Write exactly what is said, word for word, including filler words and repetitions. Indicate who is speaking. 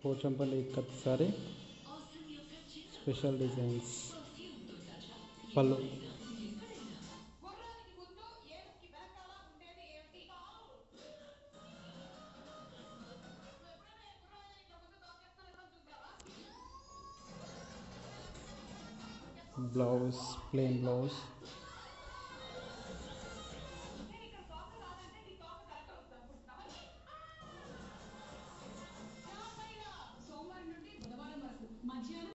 Speaker 1: Pochampally ikat sari special designs pallu blouse plain blouse